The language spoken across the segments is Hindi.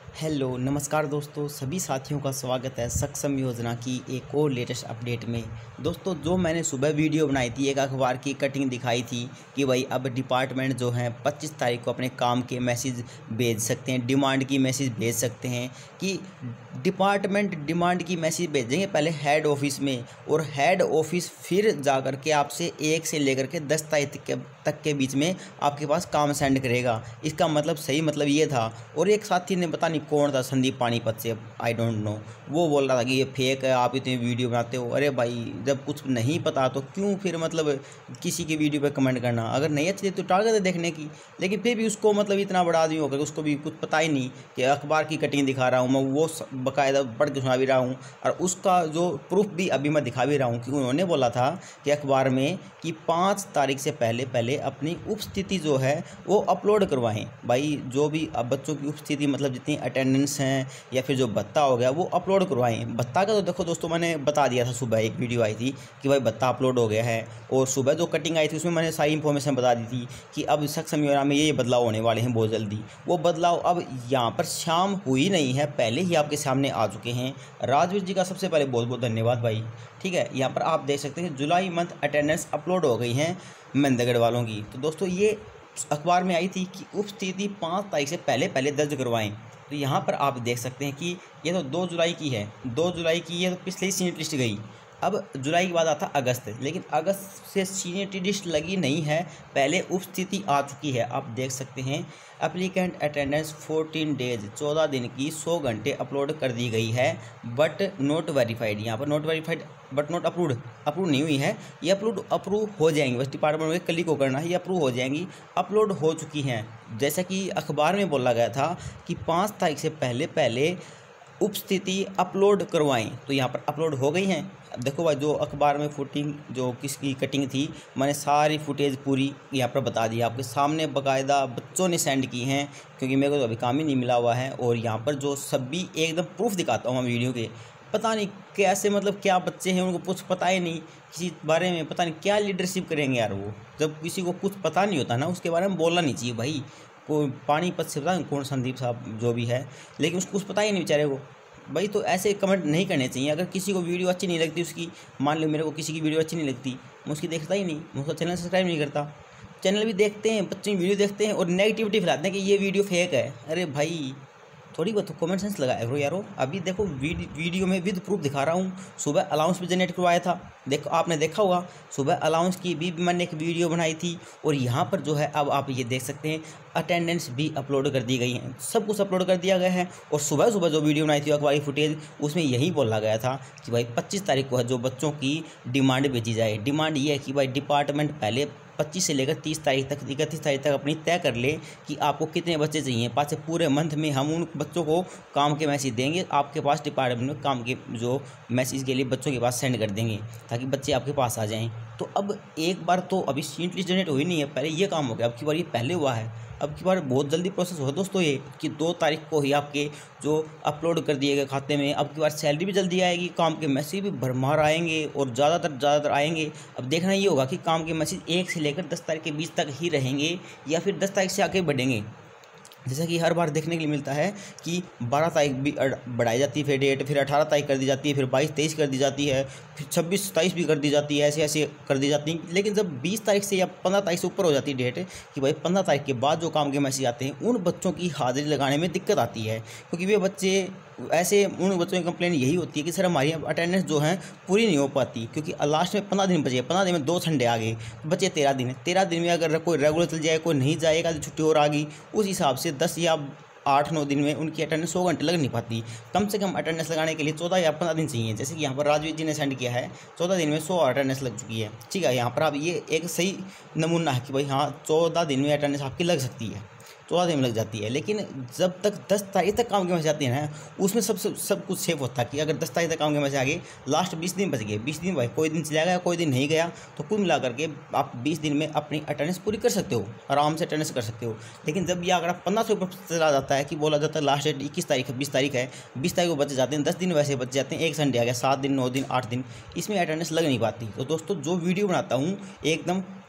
हेलो नमस्कार दोस्तों, सभी साथियों का स्वागत है सक्षम योजना की एक और लेटेस्ट अपडेट में। दोस्तों, जो मैंने सुबह वीडियो बनाई थी, एक अखबार की कटिंग दिखाई थी कि भाई अब डिपार्टमेंट जो है 25 तारीख को अपने काम के मैसेज भेज सकते हैं, डिमांड की मैसेज भेज सकते हैं कि डिपार्टमेंट डिमांड की मैसेज भेजेंगे पहले हेड ऑफिस में, और हेड ऑफिस फिर जा कर के आपसे 1 से लेकर के 10 तारीख तक के बीच में आपके पास काम सेंड करेगा। इसका मतलब सही मतलब ये था। और एक साथी ने, पता नहीं कौन था, संदीप पानीपत से, आई डोंट नो, वो बोल रहा था कि ये फेक है, आप इतनी वीडियो बनाते हो। अरे भाई, जब कुछ नहीं पता तो क्यों फिर मतलब किसी की वीडियो पे कमेंट करना। अगर नहीं अच्छी तो टारगेट है देखने की, लेकिन फिर भी उसको मतलब इतना बड़ा आदमी होकर उसको भी कुछ पता ही नहीं कि अखबार की कटिंग दिखा रहा हूँ मैं, वो बाकायदा पढ़ के सुना भी रहा हूँ, और उसका जो प्रूफ भी अभी मैं दिखा भी रहा हूँ कि उन्होंने बोला था कि अखबार में कि 5 तारीख से पहले अपनी उपस्थिति जो है वो अपलोड करवाएं। भाई, जो भी अब बच्चों की उपस्थिति मतलब जितनी अटेंडेंस हैं या फिर जो भत्ता हो गया वो अपलोड करवाएं। भत्ता का तो देखो दोस्तों, मैंने बता दिया था, सुबह एक वीडियो आई थी कि भाई भत्ता अपलोड हो गया है, और सुबह जो कटिंग आई थी उसमें मैंने सारी इन्फॉर्मेशन बता दी थी कि अब सक्षम योजना में ये बदलाव होने वाले हैं बहुत जल्दी। वो बदलाव अब यहाँ पर शाम हुई नहीं है, पहले ही आपके सामने आ चुके हैं। राजवीर जी का सबसे पहले बहुत बहुत धन्यवाद भाई। ठीक है, यहाँ पर आप देख सकते हैं जुलाई मंथ अटेंडेंस अपलोड हो गई हैं मेहंदगढ़ वालों की। तो दोस्तों, ये अखबार में आई थी कि उपस्थिति 5 तारीख से पहले दर्ज करवाएं। तो यहाँ पर आप देख सकते हैं कि ये तो 2 जुलाई की है, 2 जुलाई की ये तो पिछले ही सीनियर लिस्ट गई। अब जुलाई के बाद आता अगस्त, लेकिन अगस्त से सीनियर लिस्ट लगी नहीं है, पहले उपस्थिति आ चुकी है। आप देख सकते हैं एप्लीकेंट अटेंडेंस 14 डेज, 14 दिन की 100 घंटे अपलोड कर दी गई है, बट नोट वेरीफाइड। यहाँ पर not verified but not approve नहीं हुई है। ये अप्रूव हो जाएंगी, बस डिपार्टमेंट में कल को करना है, ये अप्रूव हो जाएंगी, अपलोड हो चुकी हैं। जैसा कि अखबार में बोला गया था कि 5 तारीख से पहले उपस्थिति अपलोड करवाएं, तो यहाँ पर अपलोड हो गई हैं। अब देखो भाई, जो अखबार में फुटिंग जो किसकी कटिंग थी, मैंने सारी फुटेज पूरी यहाँ पर बता दी आपके सामने, बाकायदा बच्चों ने सेंड की हैं, क्योंकि मेरे को तो अभी काम ही नहीं मिला हुआ है। और यहाँ पर जो सभी एकदम प्रूफ दिखाता हूँ मैं वीडियो के, पता नहीं कैसे मतलब क्या बच्चे हैं, उनको कुछ पता ही नहीं किसी बारे में, पता नहीं क्या लीडरशिप करेंगे यार वो। जब किसी को कुछ पता नहीं होता ना, उसके बारे में बोलना नहीं चाहिए भाई। को पानीपत से पता नहीं कौन, संदीप साहब जो भी है, लेकिन उसको कुछ पता ही नहीं बेचारे को भाई। तो ऐसे कमेंट नहीं करने चाहिए। अगर किसी को वीडियो अच्छी नहीं लगती उसकी, मान लो मेरे को किसी की वीडियो अच्छी नहीं लगती, मैं उसकी देखता ही नहीं, मैं उसका चैनल सब्सक्राइब नहीं करता। चैनल भी देखते हैं, बच्चे वीडियो देखते हैं और नेगेटिविटी फैलाते हैं कि ये वीडियो फेक है। अरे भाई, थोड़ी बहुत कॉमन सेंस लगाया करो यारो। अभी देखो वीडियो में विद प्रूफ दिखा रहा हूँ। सुबह अलाउंस भी जनरेट करवाया था, देखो आपने देखा होगा, सुबह अलाउंस की भी मैंने एक वीडियो बनाई थी। और यहाँ पर जो है अब आप ये देख सकते हैं अटेंडेंस भी अपलोड कर दी गई हैं, सब कुछ अपलोड कर दिया गया है। और सुबह जो वीडियो बनाई थी अखबारी फुटेज, उसमें यही बोला गया था कि भाई 25 तारीख को है जो बच्चों की डिमांड भेजी जाए। डिमांड ये है कि भाई डिपार्टमेंट पहले 25 से लेकर 30 तारीख तक, 31 तारीख तक अपनी तय कर ले कि आपको कितने बच्चे चाहिए। पास पूरे मंथ में हम उन बच्चों को काम के मैसेज देंगे, आपके पास डिपार्टमेंट में काम के जो मैसेज के लिए बच्चों के पास सेंड कर देंगे, ताकि बच्चे आपके पास आ जाएं। तो अब एक बार तो अभी सीट लिस्ट जनरेट हुई नहीं है, पहले ये काम हो गया, अब की बार ये पहले हुआ है। अब की बार बहुत जल्दी प्रोसेस हुआ दोस्तों, ये कि 2 तारीख को ही आपके जो अपलोड कर दिए गए खाते में, अब की बार सैलरी भी जल्दी आएगी, काम के मैसेज भी भरमार आएंगे और ज़्यादातर आएंगे। अब देखना ये होगा कि काम के मैसेज 1 से लेकर 10 तारीख के बीच तक ही रहेंगे या फिर 10 तारीख से आगे बढ़ेंगे। जैसा कि हर बार देखने के लिए मिलता है कि 12 तारीख भी बढ़ाई जाती है फिर डेट, फिर 18 तारीख कर दी जाती है, फिर 22-23 कर दी जाती है, फिर 26-27 भी कर दी जाती है, ऐसे कर दी जाती है। लेकिन जब 20 तारीख से या 15 तारीख से ऊपर हो जाती है डेट कि भाई 15 तारीख के बाद जो काम के मैसेज आते हैं, उन बच्चों की हाजिरी लगाने में दिक्कत आती है। क्योंकि वे बच्चे ऐसे, उन बच्चों की कंप्लेन यही होती है कि सर हमारी अटेंडेंस जो है पूरी नहीं हो पाती, क्योंकि लास्ट में 15 दिन बचे, 15 दिन में 2 संडे आ गए, बचे 13 दिन। 13 दिन में अगर कोई रेगुलर चल जाए, कोई नहीं जाएगा, तो छुट्टी और आ गई, उस हिसाब से 10 या 8-9 दिन में उनकी अटेंडेंस 100 घंटे लग नहीं पाती। कम से कम अटेंडेंस लगाने के लिए 14 या 15 दिन चाहिए। जैसे कि यहाँ पर राजवीर जी ने सेंड किया है, 14 दिन में 100 अटेंडेंस लग चुकी है। ठीक है, यहाँ पर आप ये एक सही नमूना है कि भाई हाँ, 14 दिन में अटेंडेंस आपकी लग सकती है, 14 दिन में लग जाती है। लेकिन जब तक 10 तारीख तक काम के मैसेज आते हैं ना, उसमें सब कुछ सेफ होता है कि अगर 10 तारीख तक काम के मैसेज आ गए, लास्ट 20 दिन बच गए, 20 दिन भाई कोई दिन चला गया, कोई दिन नहीं गया, तो कुल मिला करके आप 20 दिन में अपनी अटेंडेंस पूरी कर सकते हो, आराम से अटेंडेंस कर सकते हो। लेकिन जब ये अगर 15 से ऊपर चला जाता है कि बोला जाता है लास्ट डेट 21 तारीख है, 20 तारीख है, 20 तारीख को बच जाते हैं, 10 दिन वैसे बच जाते हैं, एक संडे आ गया, 7 दिन, 9 दिन, 8 दिन, इसमें अटेंडेंस लग नहीं पाती। तो दोस्तों, जो वीडियो बनाता हूँ एकदम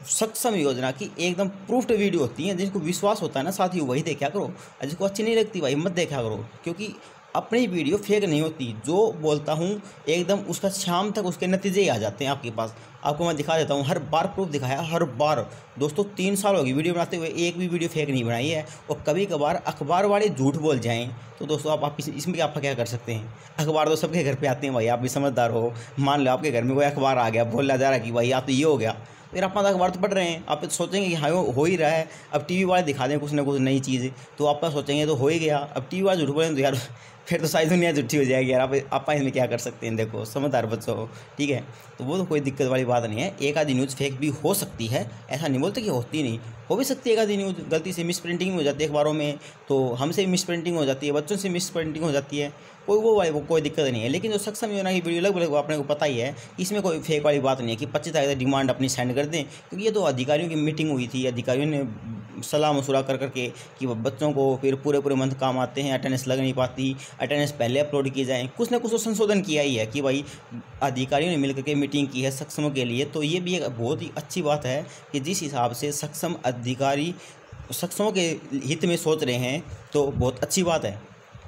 सक्षम योजना की एकदम प्रूफ्ड वीडियो होती हैं, जिसको विश्वास होता है ना साथियों वही देखा करो, और जिसको अच्छी नहीं लगती भाई मत देखा करो, क्योंकि अपनी वीडियो फेक नहीं होती। जो बोलता हूँ एकदम उसका शाम तक उसके नतीजे ही आ जाते हैं आपके पास। आपको मैं दिखा देता हूँ, हर बार प्रूफ दिखाया, हर बार। दोस्तों 3 साल हो गए वीडियो बनाते हुए, एक भी वीडियो फेक नहीं बनाई है। और कभी कभार अखबार वाले झूठ बोल जाएं तो दोस्तों आप इसमें आप क्या कर सकते हैं। अखबार तो सबके घर पे आते हैं भाई, आप भी समझदार हो। मान लो आपके घर में कोई अखबार आ गया, बोला जा रहा है कि भाई आप तो ये हो गया, फिर आप अखबार तो पढ़ रहे हैं, आप सोचेंगे कि हाँ हो ही रहा है। अब टीवी वाले दिखा दें कुछ ना कुछ नई चीज़, तो आप सोचेंगे तो हो ही गया। अब टीवी वाले झूठ बोलें तो यार फिर तो सारी दुनिया झूठी हो जाएगी यार। आप इसमें क्या कर सकते हैं। देखो समझदार बच्चों हो, ठीक है, तो वो तो कोई दिक्कत वाली बात नहीं है। एक आधी न्यूज़ फेक भी हो सकती है, ऐसा नहीं बोलते कि होती नहीं, हो भी सकती है। एक आधी न्यूज़ गलती से मिस प्रिंटिंग भी हो जाती है अखबारों में, तो हमसे भी मिस प्रिंटिंग हो जाती है, बच्चों से मिस प्रिंटिंग हो जाती है, वो कोई दिक्कत नहीं है। लेकिन जो सक्षम योजना की वीडियो लगभग अपने को पता ही है, इसमें कोई फेक वाली बात नहीं है कि 25 तारीख डिमांड अपनी सेंड कर दें, क्योंकि ये तो अधिकारियों की मीटिंग हुई थी। अधिकारियों ने सलाह मशुरा कर करके कि बच्चों को फिर पूरे मंथ काम आते हैं, अटेंडेंस लग नहीं पाती, अटेंडेंस पहले अपलोड की जाए, कुछ ना कुछ तो संशोधन किया ही है कि भाई अधिकारियों ने मिलकर के मीटिंग की है सक्षमों के लिए। तो ये भी एक बहुत ही अच्छी बात है कि जिस हिसाब से सक्षम अधिकारी सक्षमों के हित में सोच रहे हैं, तो बहुत अच्छी बात है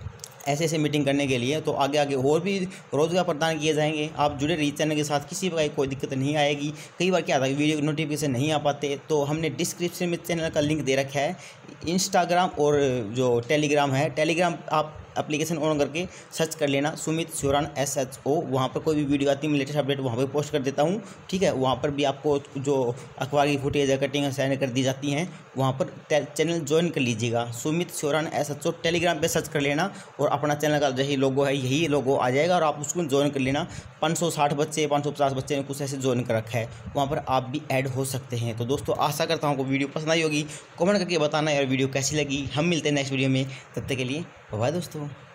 ऐसे मीटिंग करने के लिए। तो आगे आगे और भी रोज़गार प्रदान किए जाएंगे। आप जुड़े रहिए चैनल के साथ, किसी प्रकार की कोई दिक्कत नहीं आएगी। कई बार क्या आता है वीडियो नोटिफिकेशन नहीं आ पाते, तो हमने डिस्क्रिप्शन में चैनल का लिंक दे रखा है। इंस्टाग्राम और जो टेलीग्राम है, टेलीग्राम आप एप्लीकेशन ऑन करके सर्च कर लेना, सुमित श्योरान SHO। वहाँ पर कोई भी वीडियो आती है मैं लेटेस्ट अपडेट वहाँ पर पोस्ट कर देता हूँ, ठीक है। वहाँ पर भी आपको जो अखबार की फुटेज है कटिंग सेंड कर दी जाती हैं, वहाँ पर चैनल ज्वाइन कर लीजिएगा। सुमित श्योरान SHO टेलीग्राम पे सर्च कर लेना, और अपना चैनल का यही लोगो है, यही लोगो आ जाएगा, और आप उसको ज्वाइन कर लेना। 560 बच्चे 550 बच्चे ने कुछ ऐसे ज्वाइन कर रखा है, वहाँ पर आप भी ऐड हो सकते हैं। तो दोस्तों आशा करता हूँ आपको वीडियो पसंद आई होगी। कमेंट करके बताना यार वीडियो कैसी लगी। हम मिलते हैं नेक्स्ट वीडियो में, तब तक के लिए बाय दोस्तों।